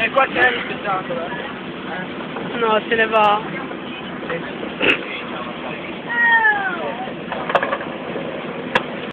Qua c'è il spettacolo. No, se ne va.